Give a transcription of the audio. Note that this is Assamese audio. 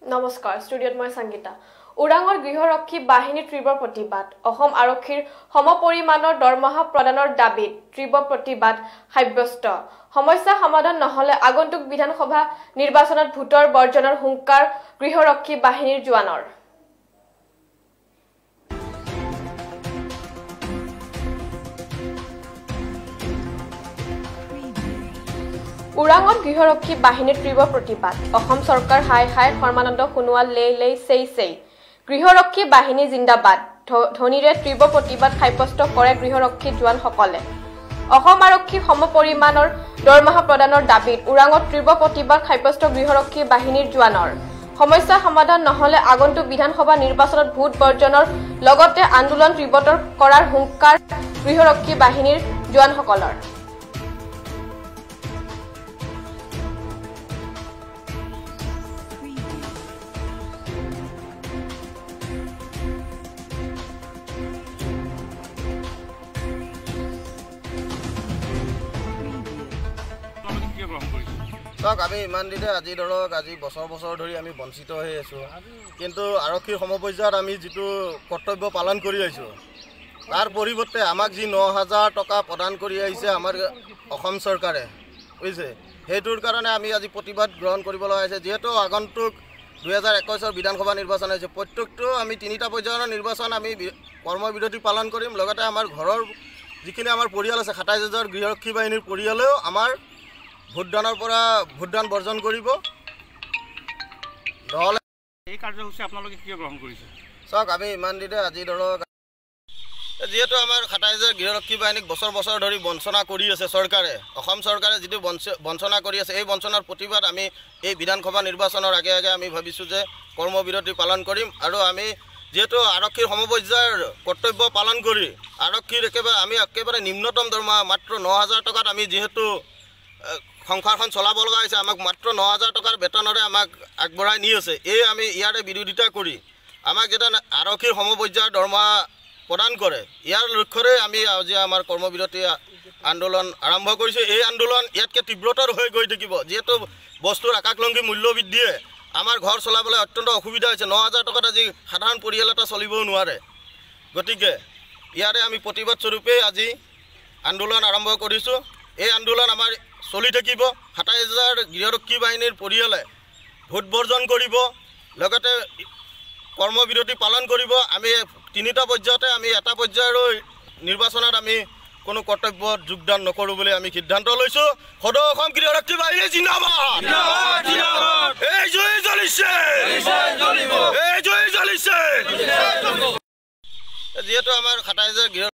নমস্কাৰ ষ্টুডিঅ'ত মই সংগীতা উৰাঙৰ গৃহৰক্ষী বাহিনীৰ তীব্ৰ প্ৰতিবাদ অসম আৰক্ষীৰ সমপৰিমাণৰ দৰমহা প্ৰদানৰ দাবীত তীব্ৰ প্ৰতিবাদ সাব্যস্ত সমস্যা সমাধান নহলে আগন্তুক বিধানসভা নিৰ্বাচনত ভোটৰ বৰ্জনৰ হুংকাৰ গৃহৰক্ষী বাহিনীৰ জোৱানৰ উৰাঙত গৃহৰক্ষী বাহিনীৰ তীব্ৰ প্ৰতিবাদ অসম চৰকাৰ হাই হাই সৰ্মানন্দ সোণোৱাল লে সেই গৃহৰক্ষী বাহিনী জিন্দাবাদ ধ্বনিৰে তীব্ৰ প্ৰতিবাদ সাব্যস্ত কৰে গৃহৰক্ষী জোৱানসকলে অসম আৰক্ষী সমপৰিমাণৰ দৰমহা প্ৰদানৰ দাবীত উৰাঙত তীব্ৰ প্ৰতিবাদ সাব্যস্ত গৃহৰক্ষী বাহিনীৰ জোৱানৰ সমস্যা সমাধান নহলে আগন্তুক বিধানসভা নিৰ্বাচনত ভোট বৰ্জনৰ লগতে আন্দোলন তীব্ৰতৰ কৰাৰ হুংকাৰ গৃহৰক্ষী বাহিনীৰ জোৱানসকলৰ আমি ইমান দিনে আজি ধৰক আজি বছৰ ধৰি আমি বঞ্চিত হৈ আছোঁ কিন্তু আৰক্ষীৰ সমপৰ্যায়ত আমি যিটো কৰ্তব্য পালন কৰি আহিছোঁ তাৰ পৰিৱৰ্তে আমাক যি ৯,০০০ টকা প্ৰদান কৰি আহিছে আমাৰ অসম চৰকাৰে বুজিছে সেইটোৰ কাৰণে আমি আজি প্ৰতিবাদ গ্ৰহণ কৰিব লগা হৈছে যিহেতু আগন্তুক 2021 বিধানসভা নিৰ্বাচন হৈছে প্ৰত্যেকটো আমি 3টা পৰ্যায়ৰ নিৰ্বাচন আমি কৰ্মবিৰতি পালন কৰিম লগতে আমাৰ ঘৰৰ যিখিনি আমাৰ পৰিয়াল আছে ২৭,০০০ গৃহৰক্ষী বাহিনীৰ পৰিয়ালেও আমাৰ ভোটদানৰ পৰা ভোটদান বৰ্জন কৰিব নহলে এই কাৰ্যসূচী আপোনালোকে কিয় গ্ৰহণ কৰিছে চাওক আমি ইমান দিনে আজি ধৰক যেহেতু আমাৰ ২৭,০০০ গৃহৰক্ষী বাহিনীক বছৰ ধৰি বঞ্চনা কৰি আছে চৰকাৰে অসম চৰকাৰে যিটো বঞ্চনা কৰি আছে এই বঞ্চনাৰ প্ৰতিবাদ আমি এই বিধানসভা নিৰ্বাচনৰ আগে আমি ভাবিছোঁ যে কৰ্মবিৰতি পালন কৰিম আৰু আমি যেহেতু আৰক্ষীৰ সমপৰ্যায়ৰ কৰ্তব্য পালন কৰি আৰক্ষীৰ একেবাৰে নিম্নতম দৰমহা মাত্ৰ ৯,০০০ টকাত আমি যিহেতু সংসাৰখন চলাব লগা হৈছে আমাক মাত্ৰ ৯,০০০ টকাৰ বেতনৰে আমাক আগবঢ়াই নি আছে এই আমি ইয়াৰে বিৰোধিতা কৰি আমাক যেতিয়া আৰক্ষীৰ সমপৰ্যায়ৰ দৰমহা প্ৰদান কৰে ইয়াৰ লক্ষ্যৰে আমি আজি আমাৰ কৰ্মবিৰতি আন্দোলন আৰম্ভ কৰিছোঁ এই আন্দোলন ইয়াতকৈ তীব্ৰতৰ হৈ গৈ থাকিব যিহেতু বস্তুৰ আকাশলংঘী মূল্য বৃদ্ধিয়ে আমাৰ ঘৰ চলাবলৈ অত্যন্ত অসুবিধা হৈছে ৯,০০০ টকাত আজি সাধাৰণ পৰিয়াল এটা চলিবও নোৱাৰে গতিকে ইয়াৰে আমি প্ৰতিবাদ স্বৰূপে আজি আন্দোলন আৰম্ভ কৰিছোঁ এই আন্দোলন আমাৰ চলি থাকিব ২৭,০০০ গৃহৰক্ষী বাহিনীৰ পৰিয়ালে ভোট বৰ্জন কৰিব লগতে কৰ্মবিৰতি পালন কৰিব আমি 3টা পৰ্যায়তে আমি এটা পৰ্যায়ৰ নিৰ্বাচনত আমি কোনো কৰ্তব্যত যোগদান নকৰোঁ বুলি আমি সিদ্ধান্ত লৈছোঁ সদৌ অসম গৃহৰক্ষী বাহিনী জিন্দাবাদ এই জয় জ্বলিছে যিহেতু আমাৰ ২৭,০০০ গৃহ